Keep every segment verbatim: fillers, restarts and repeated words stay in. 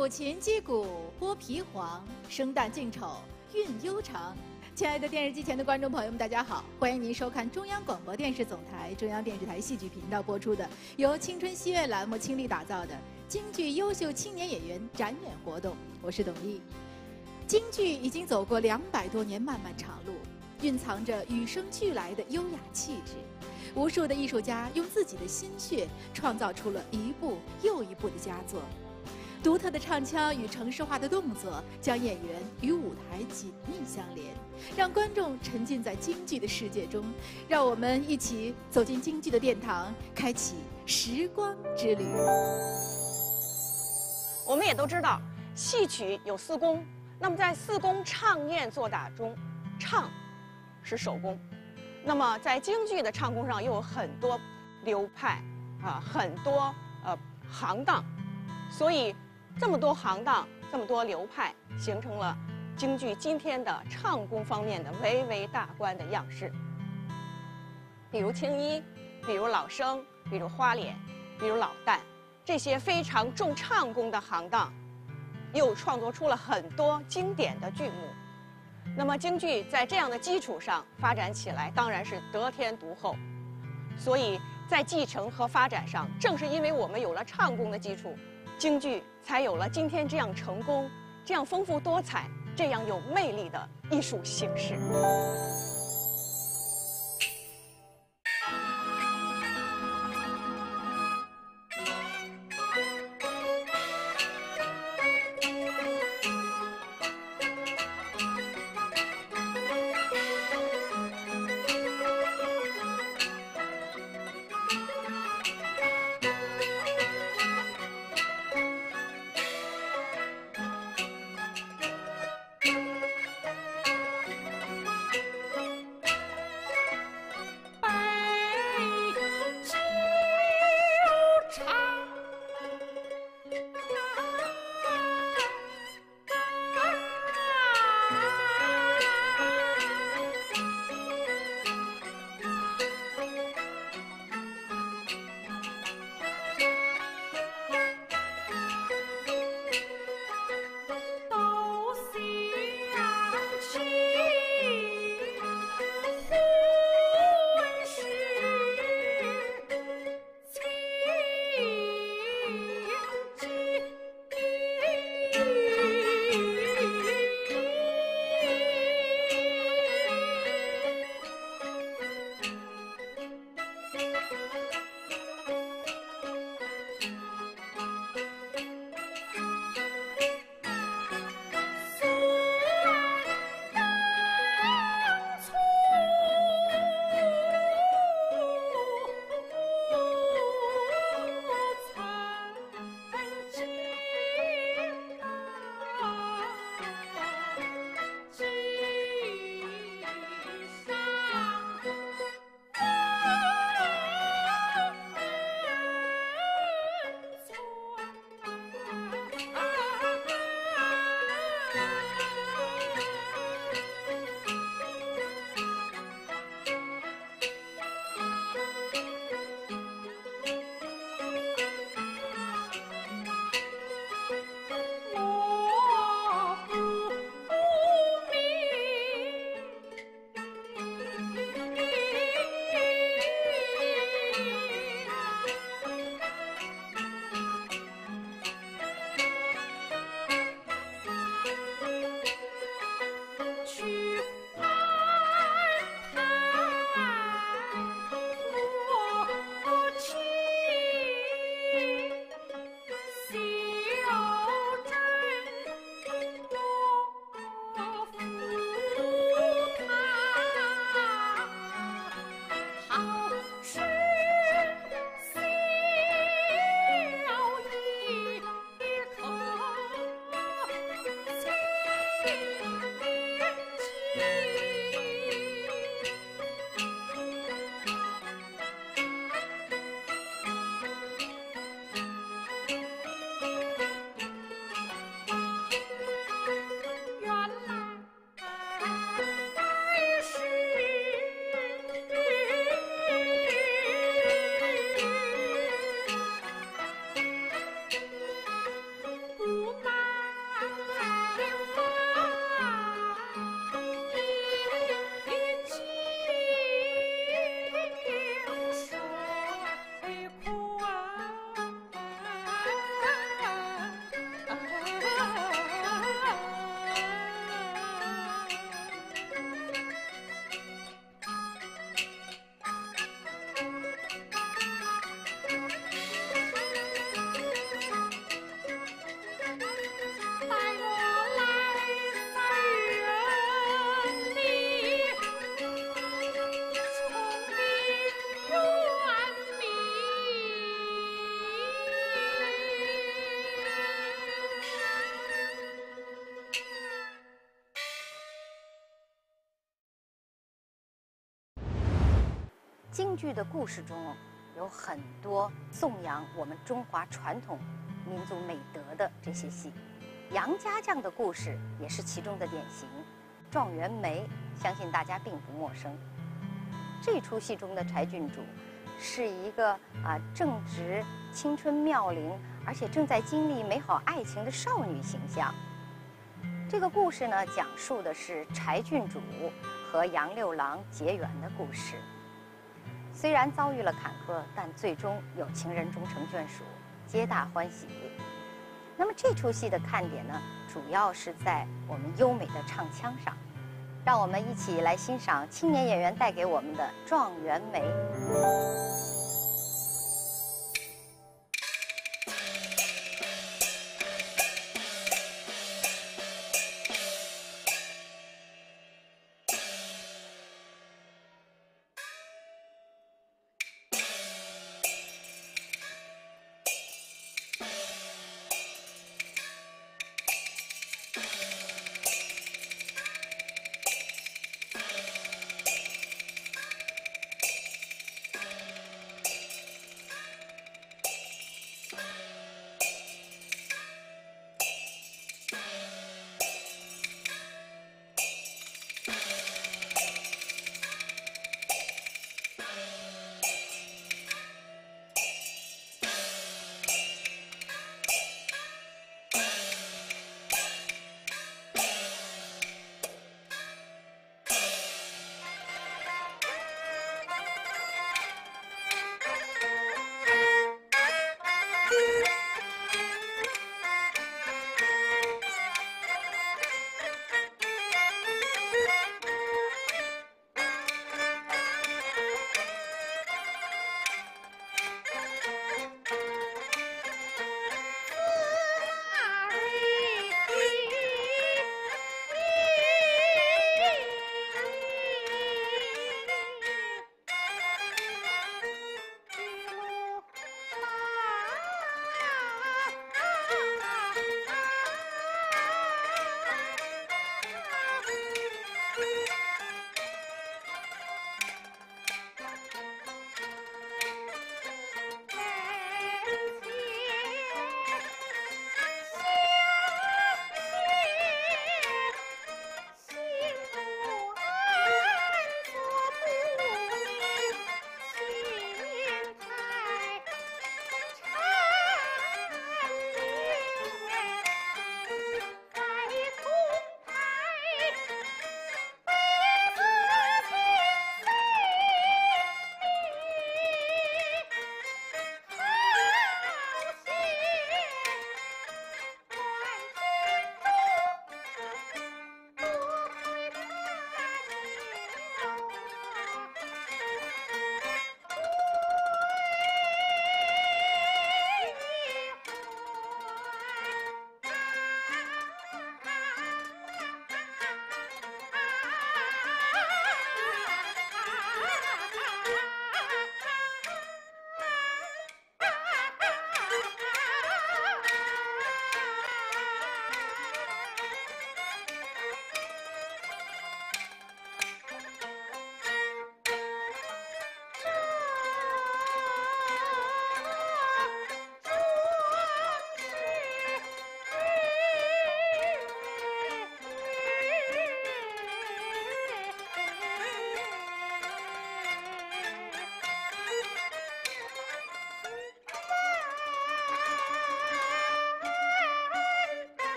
抚琴击鼓，拨皮黄，生旦净丑，韵悠长。亲爱的电视机前的观众朋友们，大家好，欢迎您收看中央广播电视总台中央电视台戏剧频道播出的由青春戏院栏目倾力打造的京剧优秀青年演员展演活动。我是董丽。京剧已经走过两百多年漫漫长路，蕴藏着与生俱来的优雅气质。无数的艺术家用自己的心血创造出了一部又一部的佳作。独特的唱腔与程式化的动作将演员与舞台紧密相连，让观众沉浸在京剧的世界中。让我们一起走进京剧的殿堂，开启时光之旅。 我们也都知道，戏曲有四功，那么在四功唱念做打中，唱是首功。那么在京剧的唱功上又有很多流派啊，很多呃行当，所以这么多行当，这么多流派，形成了京剧今天的唱功方面的巍巍大观的样式。比如青衣，比如老生，比如花脸，比如老旦，这些非常重唱功的行当，又创作出了很多经典的剧目。那么京剧在这样的基础上发展起来，当然是得天独厚。所以在继承和发展上，正是因为我们有了唱功的基础，京剧才有了今天这样成功、这样丰富多彩、这样有魅力的艺术形式。 京剧的故事中有很多颂扬我们中华传统民族美德的这些戏，杨家将的故事也是其中的典型。状元梅，相信大家并不陌生。这出戏中的柴郡主是一个啊正值青春妙龄，而且正在经历美好爱情的少女形象。这个故事呢，讲述的是柴郡主和杨六郎结缘的故事。虽然遭遇了坎坷，但最终有情人终成眷属，皆大欢喜。那么这出戏的看点呢，主要是在我们优美的唱腔上。让我们一起来欣赏青年演员带给我们的《状元梅》。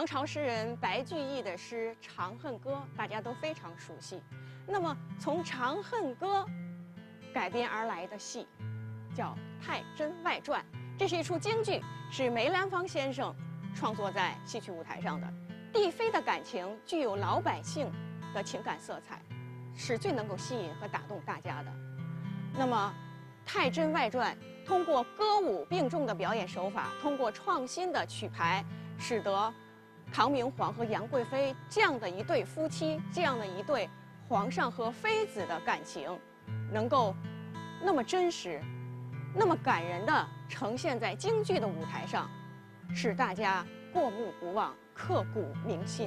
唐朝诗人白居易的诗《长恨歌》，大家都非常熟悉。那么从《长恨歌》改编而来的戏，叫《太真外传》。这是一出京剧，是梅兰芳先生创作在戏曲舞台上的。帝妃的感情具有老百姓的情感色彩，是最能够吸引和打动大家的。那么，《太真外传》通过歌舞并重的表演手法，通过创新的曲牌，使得唐明皇和杨贵妃这样的一对夫妻，这样的一对皇上和妃子的感情，能够那么真实、那么感人地呈现在京剧的舞台上，使大家过目不忘、刻骨铭心。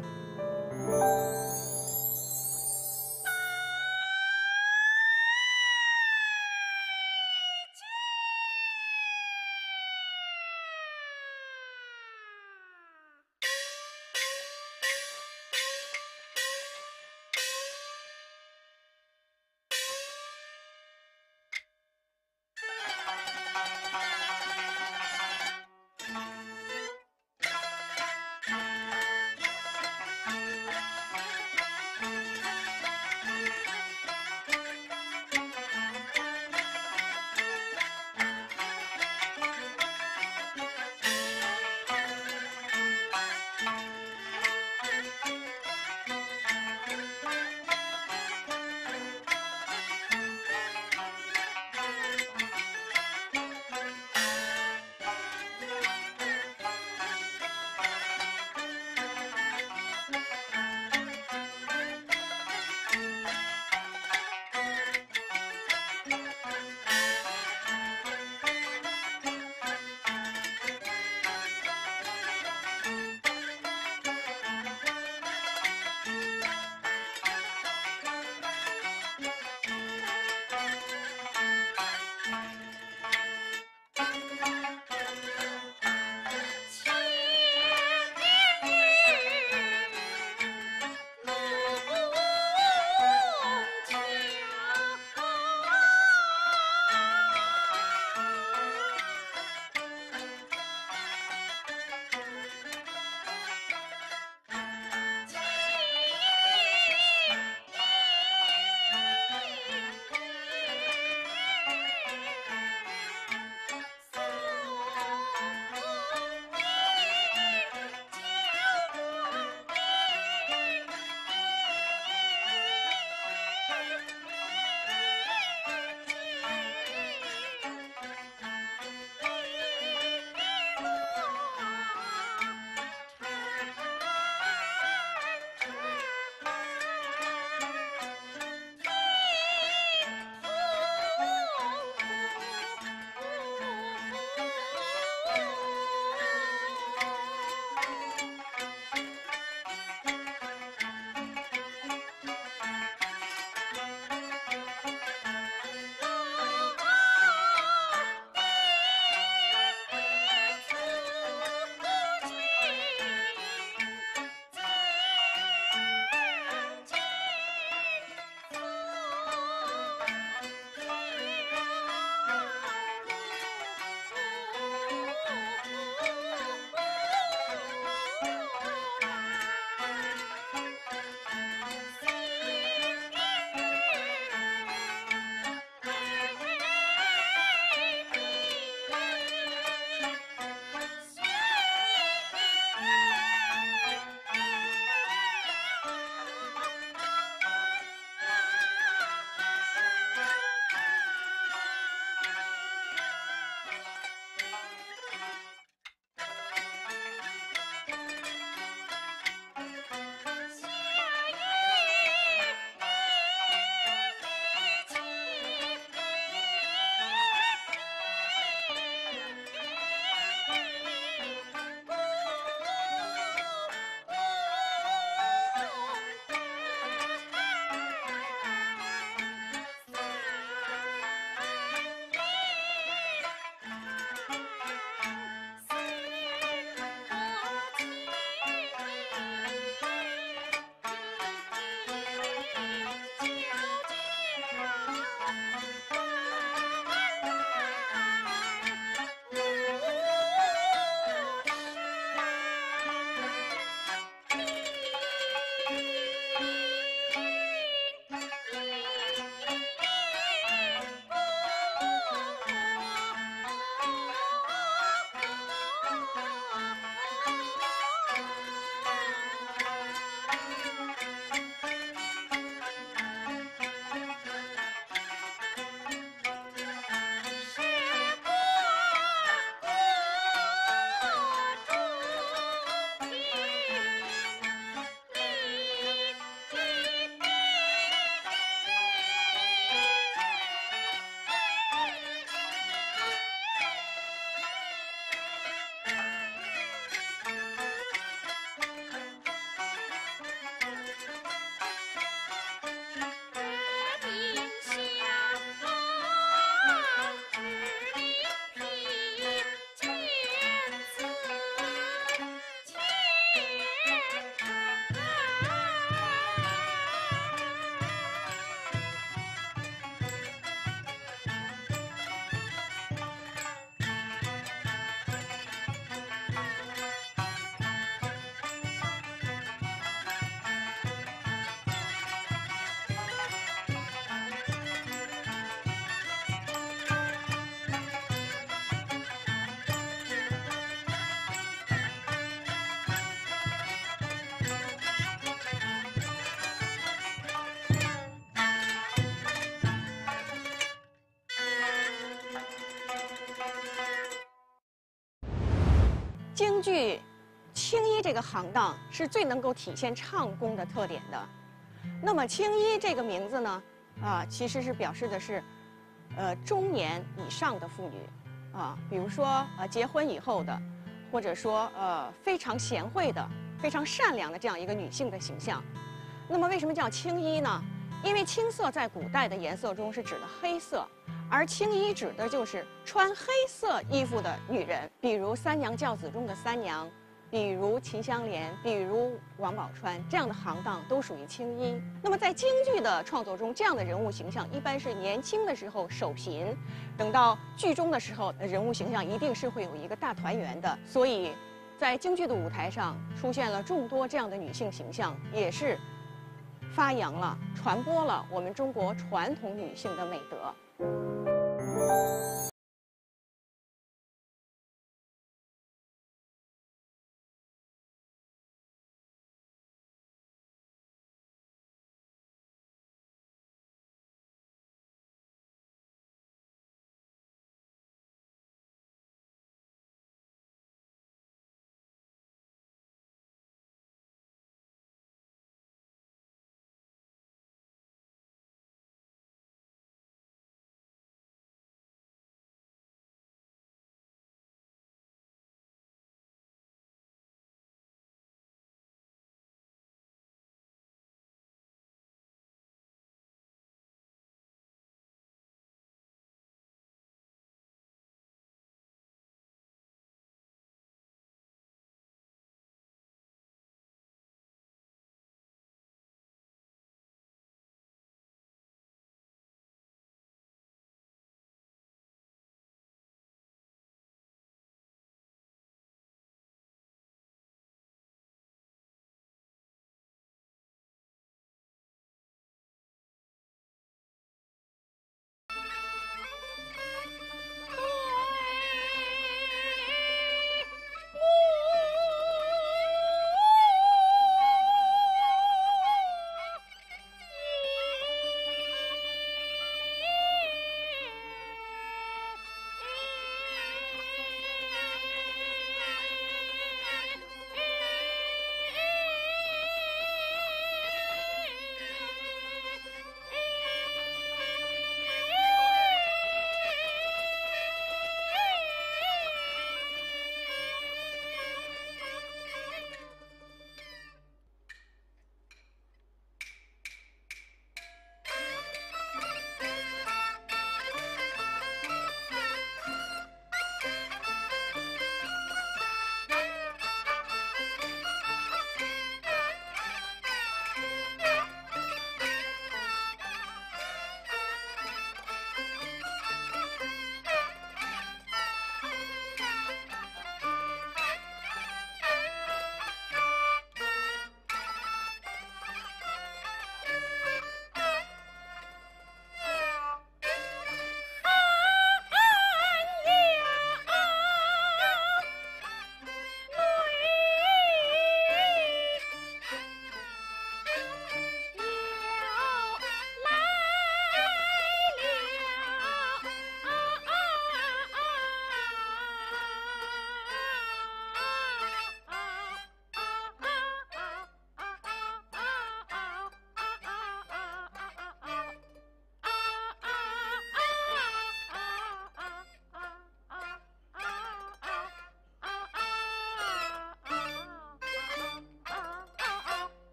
剧青衣这个行当是最能够体现唱功的特点的。那么青衣这个名字呢，啊，其实是表示的是，呃，中年以上的妇女，啊，比如说呃结婚以后的，或者说呃非常贤惠的、非常善良的这样一个女性的形象。那么为什么叫青衣呢？因为青色在古代的颜色中是指的黑色，而青衣指的就是穿黑色衣服的女人，比如三娘教子中的三娘，比如秦香莲，比如王宝钏，这样的行当都属于青衣。那么在京剧的创作中，这样的人物形象一般是年轻的时候守贫，等到剧中的时候，人物形象一定是会有一个大团圆的。所以，在京剧的舞台上出现了众多这样的女性形象，也是发扬了、传播了我们中国传统女性的美德。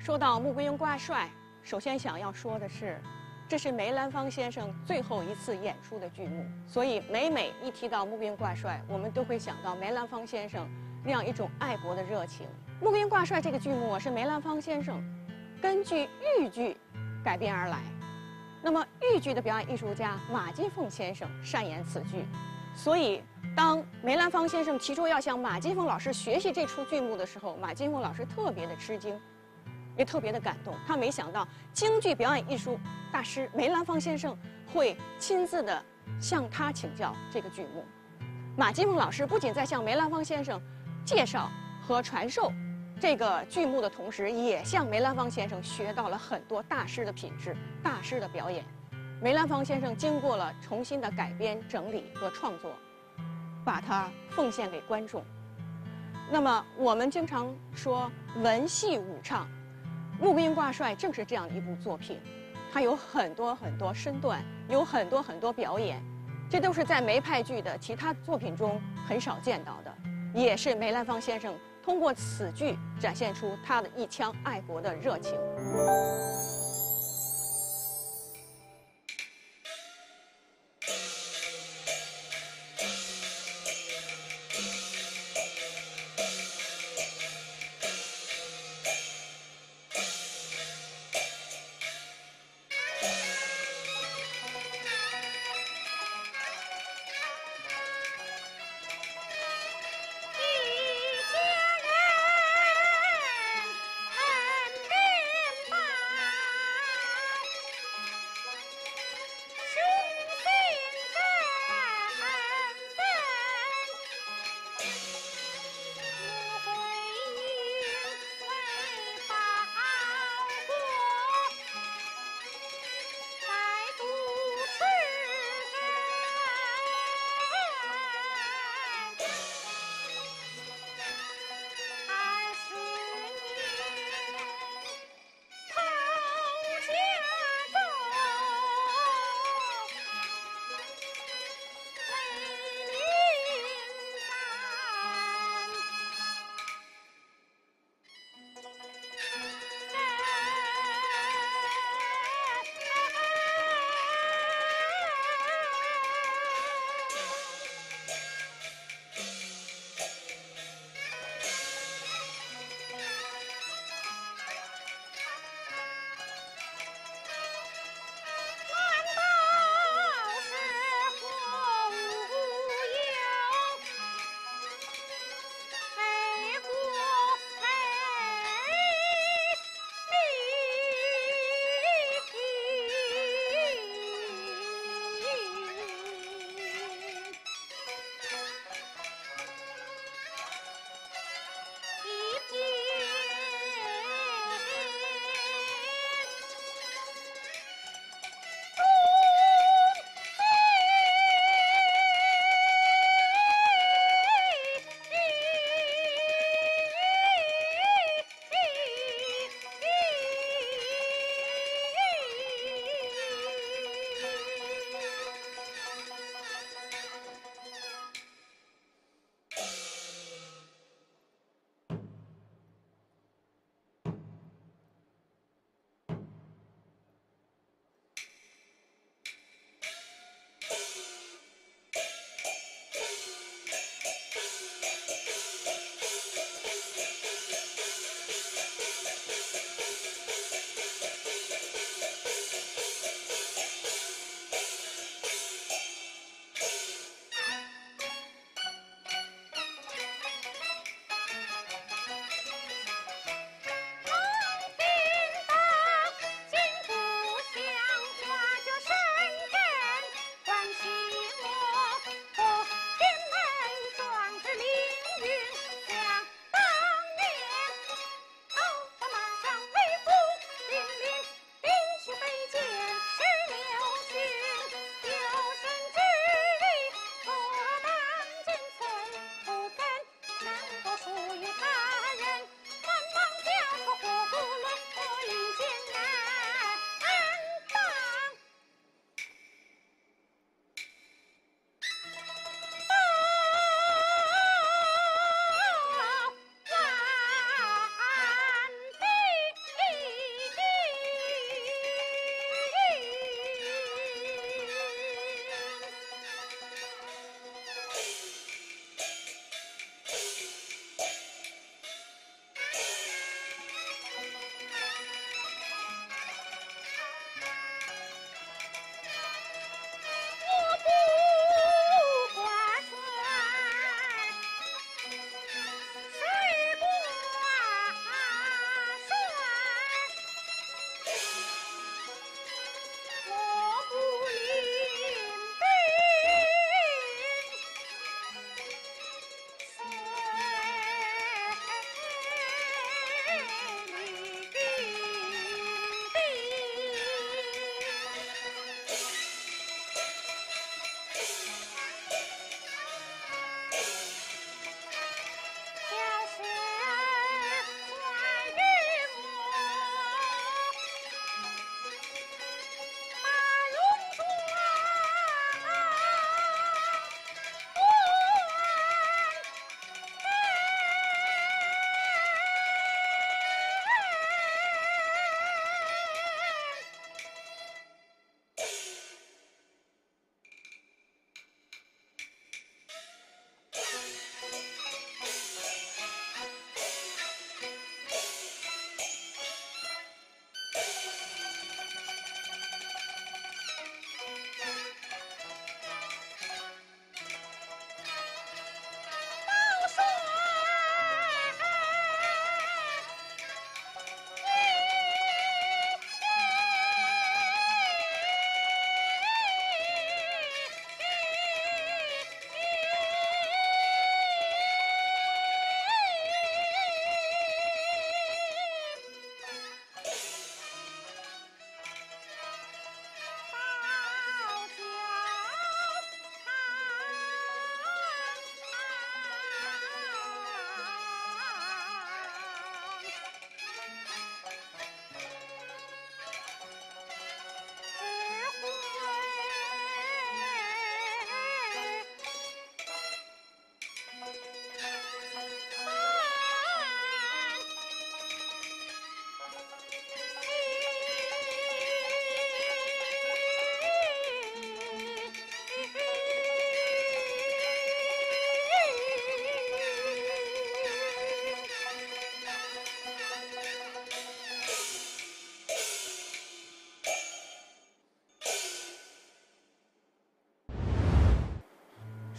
说到穆桂英挂帅，首先想要说的是，这是梅兰芳先生最后一次演出的剧目，所以每每一提到穆桂英挂帅，我们都会想到梅兰芳先生那样一种爱国的热情。穆桂英挂帅这个剧目是梅兰芳先生根据豫剧改编而来，那么豫剧的表演艺术家马金凤先生擅演此剧，所以当梅兰芳先生提出要向马金凤老师学习这出剧目的时候，马金凤老师特别的吃惊，也特别的感动。他没想到京剧表演艺术大师梅兰芳先生会亲自的向他请教这个剧目。马金凤老师不仅在向梅兰芳先生介绍和传授这个剧目的同时，也向梅兰芳先生学到了很多大师的品质、大师的表演。梅兰芳先生经过了重新的改编、整理和创作，把它奉献给观众。那么我们经常说文戏武唱，穆桂英挂帅正是这样的一部作品，它有很多很多身段，有很多很多表演，这都是在梅派剧的其他作品中很少见到的，也是梅兰芳先生通过此剧展现出他的一腔爱国的热情。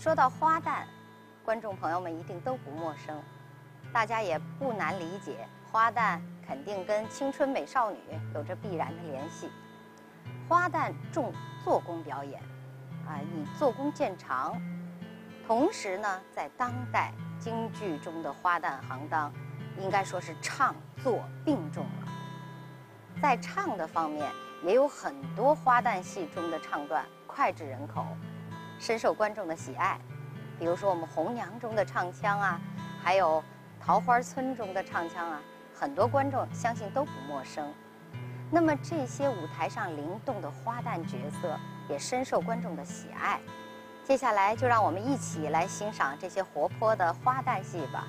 说到花旦，观众朋友们一定都不陌生，大家也不难理解，花旦肯定跟青春美少女有着必然的联系。花旦重做工表演，啊，以做工见长。同时呢，在当代京剧中的花旦行当，应该说是唱做并重了。在唱的方面，也有很多花旦戏中的唱段脍炙人口，深受观众的喜爱。比如说我们红娘中的唱腔啊，还有桃花村中的唱腔啊，很多观众相信都不陌生。那么这些舞台上灵动的花旦角色也深受观众的喜爱。接下来就让我们一起来欣赏这些活泼的花旦戏吧。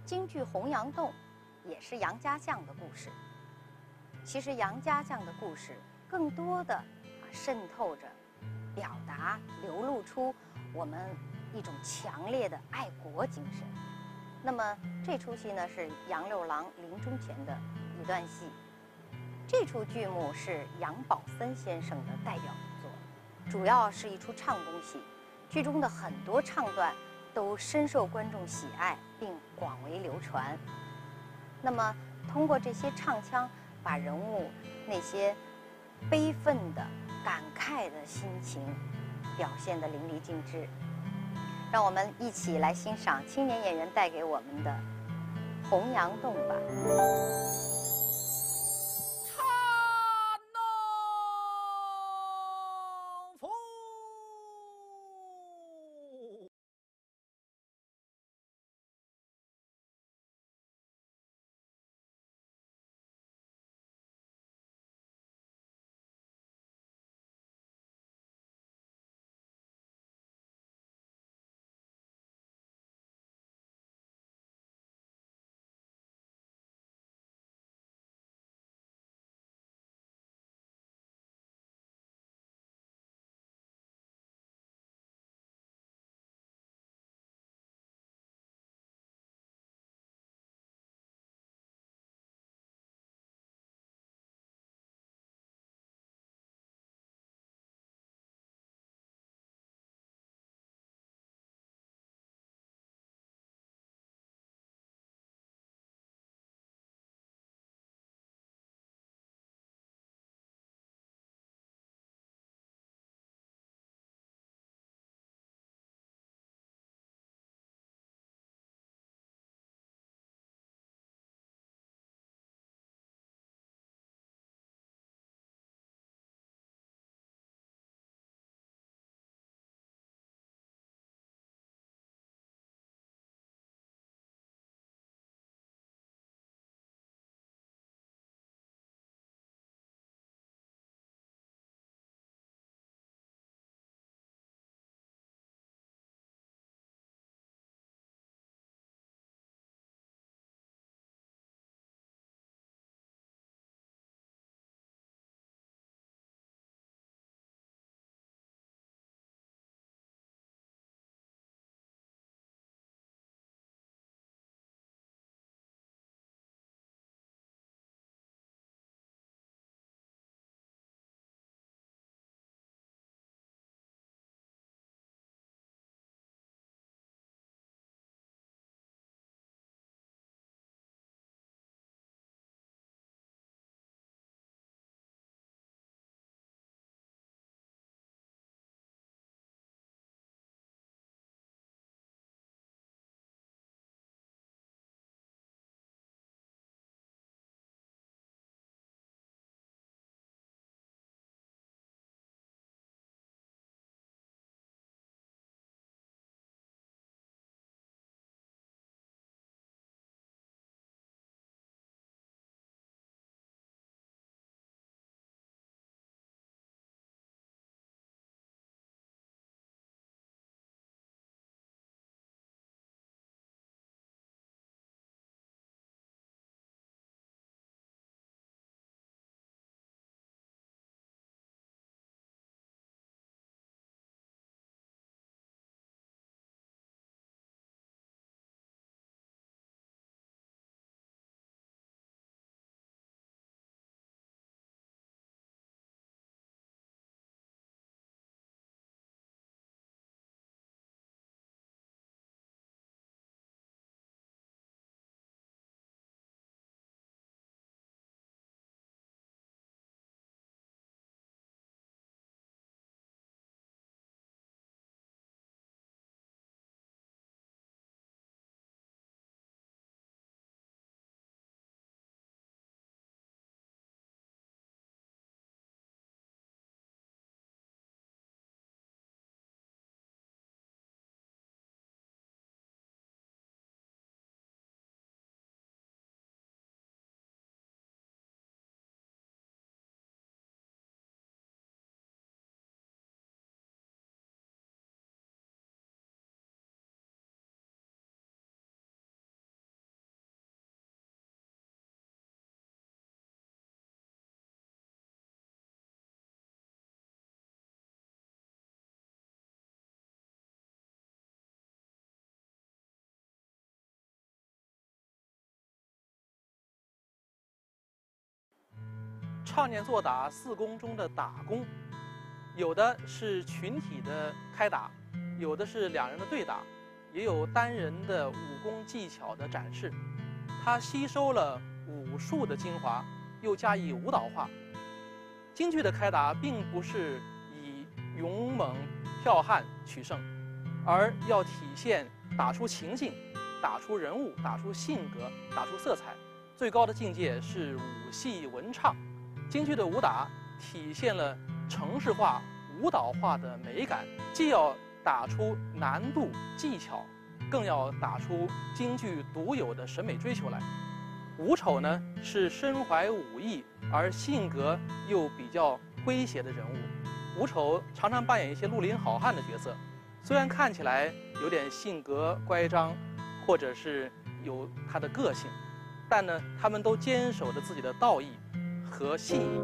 京剧《洪阳洞》也是杨家将的故事。其实杨家将的故事更多的啊渗透着、表达、流露出我们一种强烈的爱国精神。那么这出戏呢是杨六郎临终前的一段戏。这出剧目是杨宝森先生的代表作，主要是一出唱功戏，剧中的很多唱段都深受观众喜爱，并广为流传。那么通过这些唱腔，把人物那些悲愤的、感慨的心情表现得淋漓尽致。让我们一起来欣赏青年演员带给我们的《洪阳洞》吧。 唱念做打四功中的打功，有的是群体的开打，有的是两人的对打，也有单人的武功技巧的展示。它吸收了武术的精华，又加以舞蹈化。京剧的开打并不是以勇猛剽悍取胜，而要体现打出情境，打出人物，打出性格，打出色彩。最高的境界是武戏文唱。京剧的武打体现了程式化、舞蹈化的美感，既要打出难度技巧，更要打出京剧独有的审美追求来。武丑呢是身怀武艺而性格又比较诙谐的人物。武丑常常扮演一些绿林好汉的角色，虽然看起来有点性格乖张，或者是有他的个性，但呢，他们都坚守着自己的道义和信义。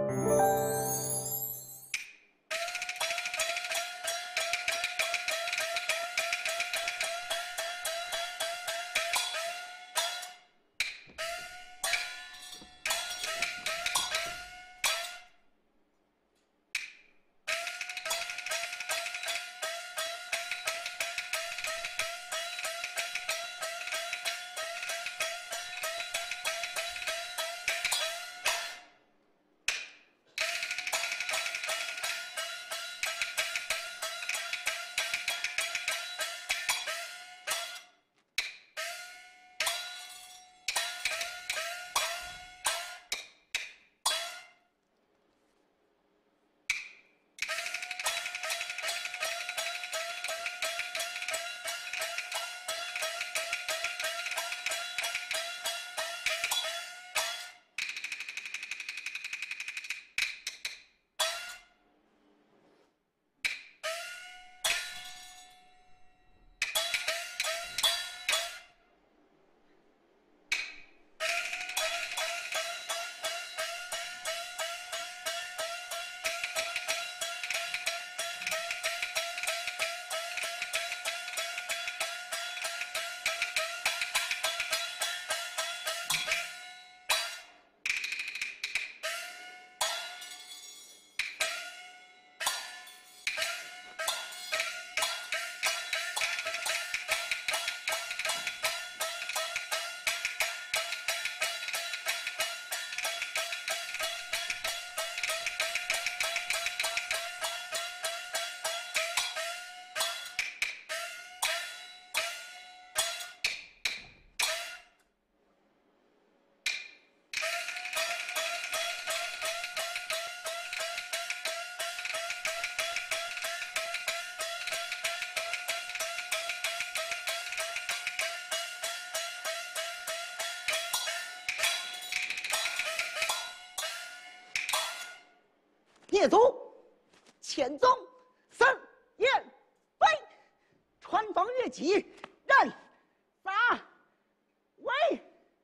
列祖、前宗、三燕飞，穿房越脊，任撒为。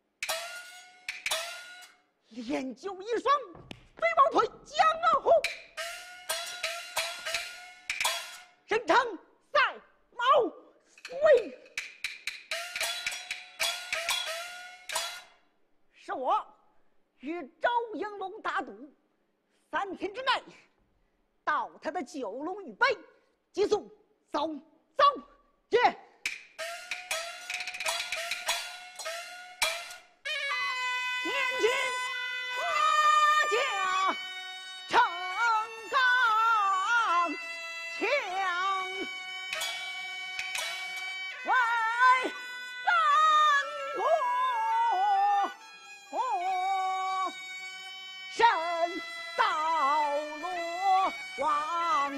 练就一双飞毛腿，将二虎，身长赛毛威。是我与周应龙打赌。三天之内，到他的九龙玉杯，急速走走去。年轻花甲成钢枪，为三国身。道路王，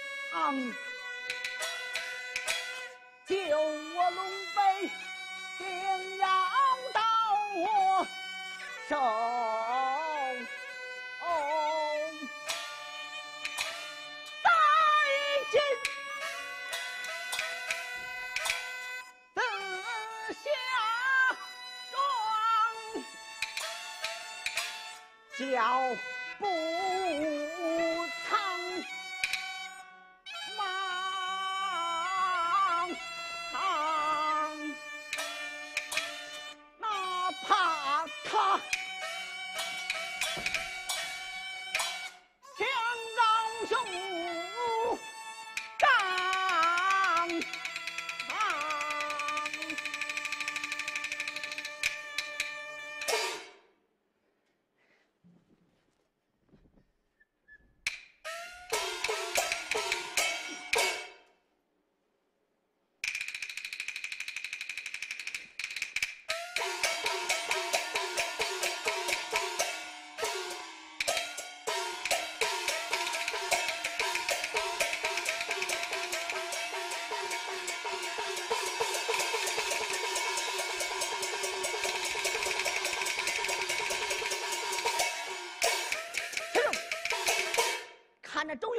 救我龙杯，定要到我手。再见，自下庄，脚步苍茫，哪怕他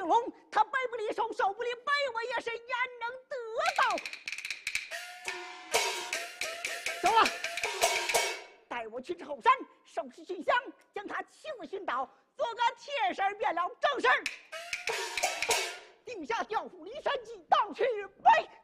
云龙，他背不离手，手不离背，我也是焉能得到？走了，带我去至后山，收拾熏香，将他亲自熏倒，做个铁事儿变了正事儿，定下调虎离山计，到去备。